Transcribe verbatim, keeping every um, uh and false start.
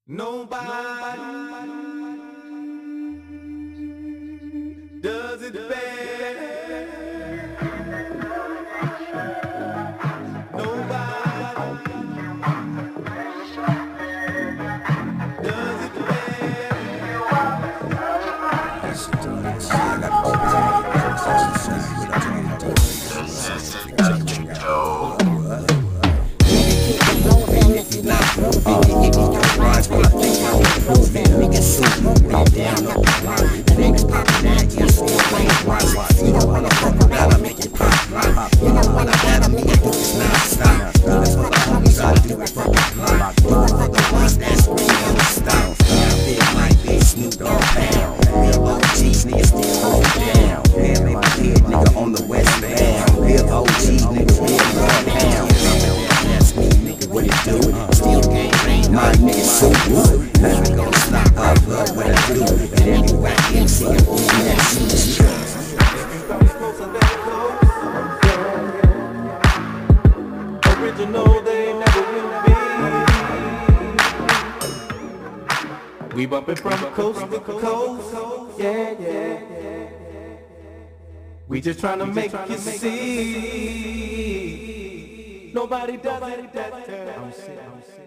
Nobody does it better. Nobody does it better. Rise when I think I'm improving. Niggas suit me down on the line. The niggas Papadad, yeah, still playing rise. You know when I Papadad, I make it pop, pop. You know when I battle me, I do this non-stop. Do it for the homies, I do it for the block. Do it for the ones that scream on the style. Yeah, big like this, Snoop Dogg pound. Real O Gs, niggas still hold down. Damn, they my head, nigga, on the west bound. Real O Gs, nigga, real love pound. That's me, nigga, what it do? Still gang bang, my niggas so good. Nothing gon' stop, I love what I do. And every whack M C, I'm eating that shit. Original, they never will be. We bumpin' from coast to coast, yeah, yeah. We just tryna make you see. Nobody does it better.